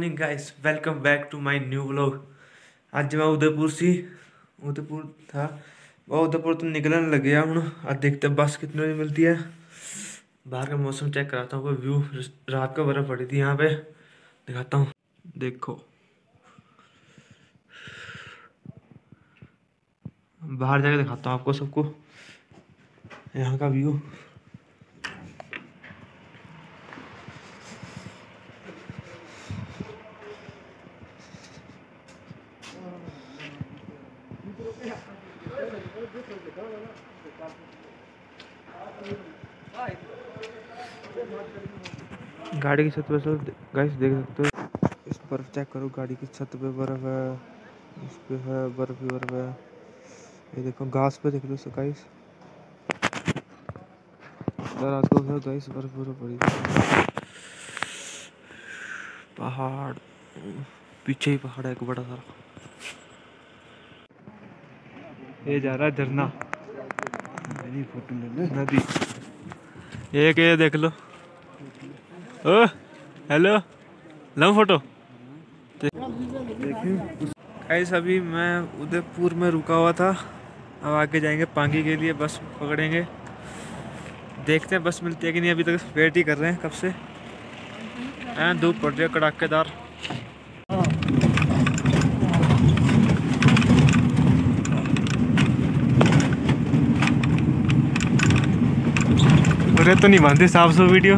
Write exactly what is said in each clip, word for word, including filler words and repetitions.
Morning guys, welcome back to my new vlog. आज मैं उदयपुर सी उदयपुर था वह उदयपुर तो निकलने लग गया हूँ। आज देखते हैं बस कितने बजे मिलती है। बाहर का मौसम चेक कराता हूँ। व्यू रात को बर्फ पड़ी थी यहाँ पे, दिखाता हूँ। देखो बाहर जाके दिखाता हूँ आपको सबको यहाँ का व्यू। गाड़ी की छत पे सब गाइस देख सकते हो। इस बर्फ चेक करो, गाड़ी की छत पे बर्फ है, इस पे है बर्फ ही बर्फ है। ये देखो घास पे देख लो गाइस, रात को है गाइस बर्फ बर्फ पड़ी थी। पहाड़ पीछे ही पहाड़ है एक बड़ा सारा। ये जा रहा है झरना नदी। एक ये देख लो। ओ हेलो, लो फोटो। गाइस अभी मैं उदयपुर में रुका हुआ था, अब आगे जाएंगे पांगी के लिए, बस पकड़ेंगे। देखते हैं बस मिलती है कि नहीं, अभी तक वेट ही कर रहे हैं कब से। हैं धूप पड़ रही है कड़ाकेदार। अरे तो नहीं मानते साफ सौ वीडियो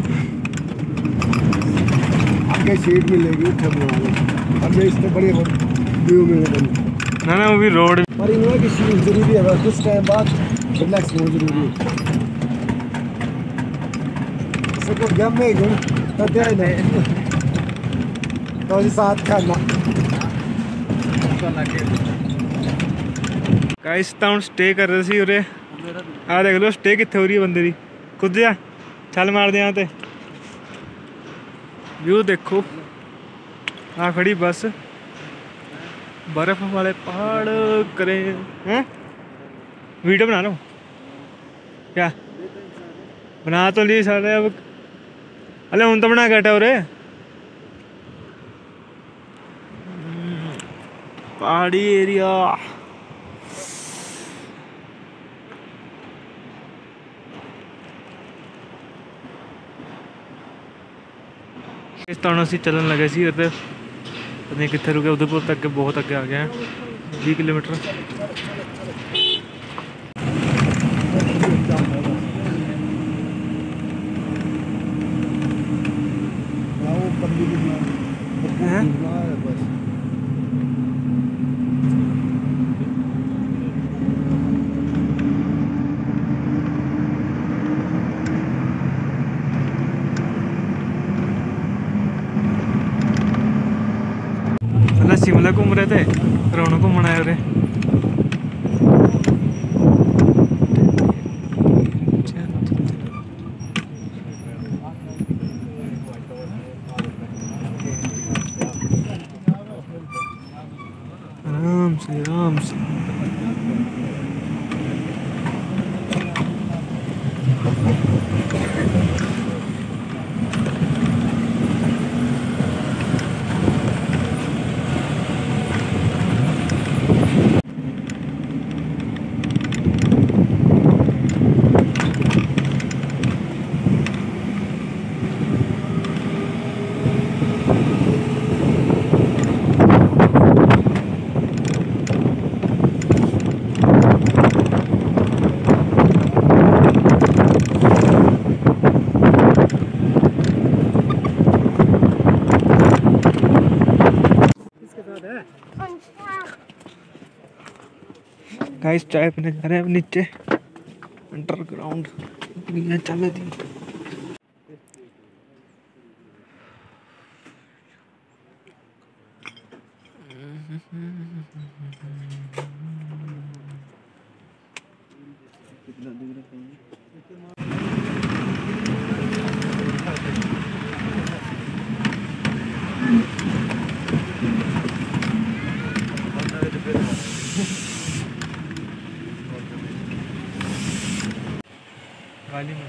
आगे सीट मिलेगी अब इससे बड़े व्यू मिलेगा ना ना, वो भी रोड पर इन्होंने की सीट जरूरी है, कुछ टाइम बाद रिलैक्स होना जरूरी है। इसको गम में गुण तो दे नहीं तो जी साथ करना गाइस टाउन स्टे कर रहे सी उरे। आ देख लो स्टे कितने हो रही है बंदे दी। खुद जा छल मार दे यहाँ ते। व्यू देखो, हाँ खड़ी बस, बर्फ वाले पहाड़ करे हैं। वीडियो बना लो क्या? बना तो ली सारे अब। अरे हूँ तो बना गया उरे। पहाड़ी एरिया इस तरह से चलन लगे सी। पता नहीं कितने रुके, उधरपुर तक के बहुत आगे आ गए हैं, बीस किलोमीटर। शिमला घूम रहे थे, रोहणु घूमना आए रे। आराम से आराम से गाइस चाय पीने जा रहे हैं अब नीचे अंडरग्राउंड चल दी। गाली में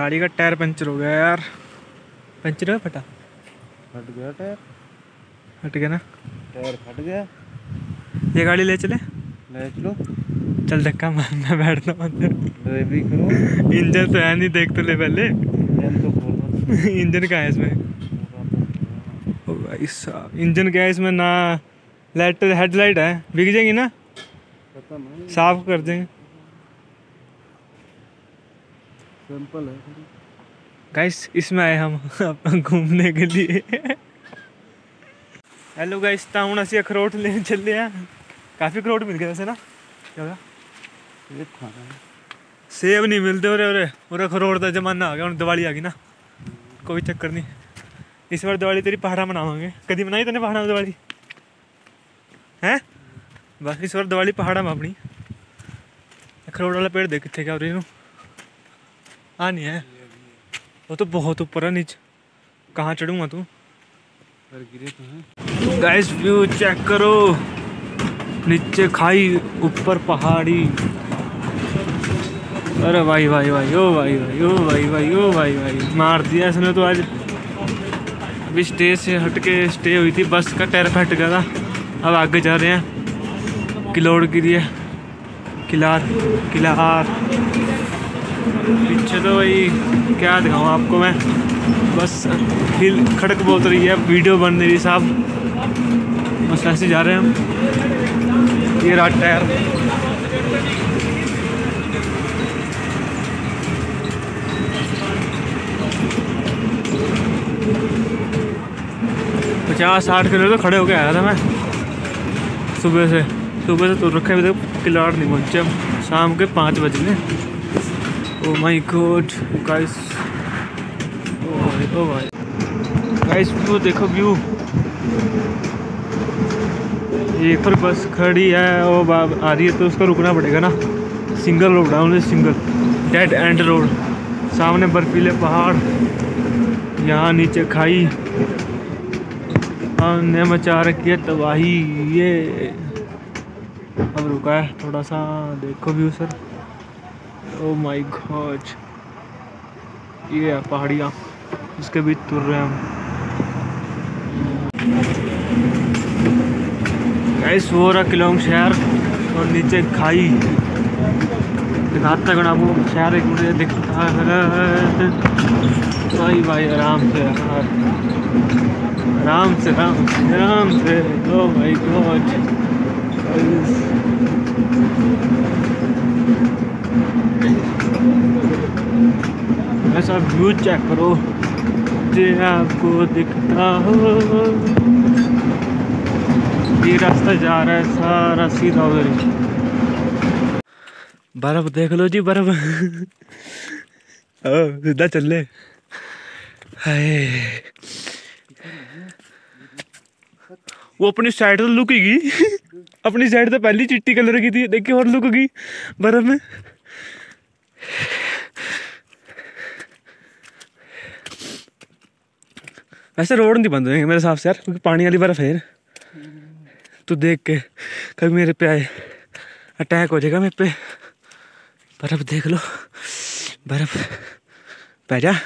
गाड़ी का टायर पंचर हो गया यार। पंचर है फटा? फट गया टायर। फट गया ना? टायर फट गया। ये गाड़ी ले चले? ले चलो। चल धक्का मार, मैं बैठता हूँ अंदर। ड्राइवरी करो। इंजन तो है नहीं, देख तो ले पहले। इंजन तो खोलो। इंजन कहाँ है इसमें? ओ भाई साहब, इंजन क्या है इसमें? ना लाइट, हेडलाइट है, बिक जाएंगी ना? पता नहीं, साफ कर देंगे। सिंपल है। गाइस इसमें आए हम घूमने के लिए। हेलो गाइस, तो हम असी अखरोट लेने चले हैं। काफ़ी अखरोट मिल गए वैसे ना? क्या होगा? सेब खाना है। सेब नहीं मिलते और और और अखरोट का जमाना आ गया, और दिवाली आ गई ना, कोई चक्कर नहीं। इस बार दिवाली तेरी पहाड़ा मनावांगे। कभी मनाई तूने पहाड़ा में दिवाली हैं? बस इस बार दिवाली पहाड़ा में अपनी। अखरोट वाला पेड़ देख कितने क्या हो रही है? हाँ नहीं है, वो तो बहुत ऊपर है, नीचे कहाँ चढ़ूंगा तू? गिरे तो हैं। गाइस व्यू चेक करो, नीचे खाई, ऊपर पहाड़ी। अरे भाई भाई भाई ओ भाई भाई ओ भाई भाई ओ भाई भाई, मार दिया इसने तो आज। अभी स्टे से हट के स्टे हुई थी, बस का टायर फट गया था। अब आगे जा रहे हैं, किलोड़ गिरी है, किलार किलार। पीछे तो भाई क्या दिखाऊँ आपको मैं, बस हिल खड़क बहुत रही है, वीडियो बन रही साहब। बस ऐसे जा रहे हैं हम। ये रहा टायर। पचास साठ किलो तो खड़े होके आया था मैं सुबह से। सुबह से तो रखे अभी तक किलाड़ नहीं पहुँचे हम, शाम के पाँच बज गए। ओ माय गॉड गाइस, ओ भाई ओ भाई गाइस व्यू देखो व्यू। एक पर बस खड़ी है, वो आ रही है तो उसको रुकना पड़ेगा ना। सिंगल रोड है उन्हें, सिंगल डेड एंड रोड। सामने बर्फीले पहाड़, यहाँ नीचे खाई, हमने मचा रखी है तबाही। ये अब रुका है थोड़ा सा, देखो view sir. Oh my god, ये है पहाड़ियाँ, इसके बीच तुर रहे हैं हम। गाइस वो रहा किलोंग शहर, और नीचे खाई। दिखाता है आपको शहर, एक मिनट दिखता है भाई भाई। आराम से यार, आराम से आराम से आराम से। ओ माय गॉड, ऐसा व्यू चेक करो जे आपको दिखता हो। ये रास्ता जा रहा है सारा सीधा उधर। बर्फ देख लो जी, बर्फ। सीधा चल ले। हाय, वो अपनी साइड तो लुकेगी। अपनी साइड तो पहली चिट्टी कलर की थी, देखिए और लुकेगी बर्फ में। वैसे रोड नहीं बंद होंगे मेरे हिसाब से यार, क्योंकि पानी वाली बर्फ है। तू देख के कभी मेरे पे आए अटैक हो जाएगा मेरे पे। बर्फ देख लो, बर्फ पै जा।